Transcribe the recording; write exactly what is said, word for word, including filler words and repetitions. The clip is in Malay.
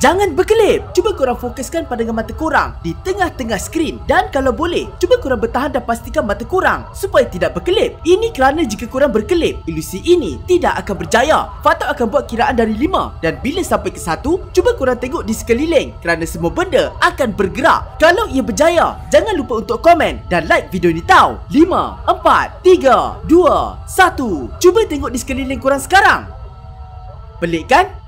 Jangan berkelip. Cuba korang fokuskan pandangan mata korang di tengah-tengah skrin. Dan kalau boleh, cuba korang bertahan dan pastikan mata korang supaya tidak berkelip. Ini kerana jika korang berkelip, ilusi ini tidak akan berjaya. Fatuk akan buat kiraan dari lima. Dan bila sampai ke satu, cuba korang tengok di sekeliling kerana semua benda akan bergerak. Kalau ia berjaya, jangan lupa untuk komen dan like video ni tau. lima, empat, tiga, dua, satu. Cuba tengok di sekeliling korang sekarang. Pelik kan?